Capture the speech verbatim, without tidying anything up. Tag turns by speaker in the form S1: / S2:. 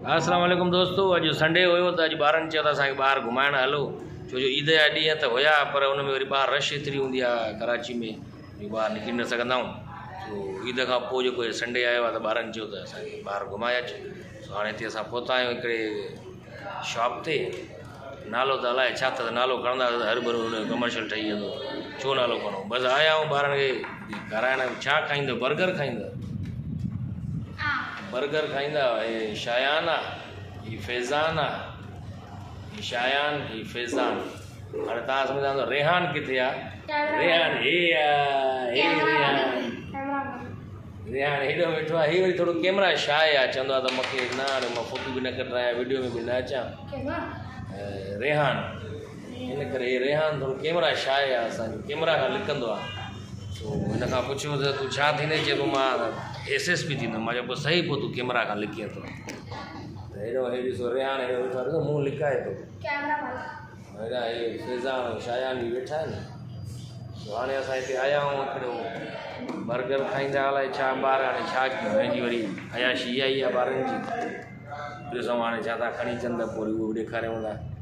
S1: अस्सलाम वालेकुम दोस्तों। अॼु संडे हुयो त अॼु ॿारनि चयो त असांखे ॿाहिरि घुमाइण हलो, छो जो ईद जा ॾींहं त हुया पर उन में वरी ॿाहिरि रश एतिरी हूंदी आहे कराची में, ॿाहिरि निकिरी न सघंदा आहियूं। सो ईद खां पोइ जेको संडे आयो आहे त ॿारनि चयो त असांखे ॿाहिरि घुमाए अचु। सो हाणे हिते असां पहुता आहियूं हिकिड़े शॉप ते, नालो त अलाए छा त नालो खणंदा हर भरू हुन जो कमर्शियल ठही वेंदो, छो नालो खणो। बसि आया आहियूं ॿारनि खे खाराइण। छा खाईंदो? बर्गर खाईंदा? बर्गर खाईंदा? हे शायान आहे, ही फैज़ान आहे, ही शायान, ही फैज़ान। हाणे तव्हां सम्झंदा रेहान किथे आहे? रेहान हे आहे, हे रेहान रेहान हेॾो वेठो आहे। हे वरी थोरो कैमरा शाय आहे, चवंदो आहे त मूंखे न हाणे मां फोटो बि न कढायां, वीडियो में बि न अचां। रेहान हिन करे हे रेहान थोरो कैमरा शाय आहे, असांजो कैमरा खां लिकंदो आहे। सो हिन खां पुछियो त तूं छा थींदे? चए पोइ मां एस एस पी थींदुमि। मां चयो पोइ सही, पोइ तूं कैमरा खां लिकीअ थो। त हेॾो हे ॾिसो रेहान हेॾो वेठो आहे, मुंहुं लिकाए थो। हेॾा हे फैज़ान शायान बि वेठा आहिनि। सो हाणे असां हिते आया आहियूं हिकिड़ो बर्गर खाईंदा। अलाए छा ॿार हाणे छा कयूं, पंहिंजी वरी अयाशी इहा ई आहे ॿारनि जी। ॾिसूं हाणे छा था खणी अचनि त पोइ उहो बि ॾेखारियूं था।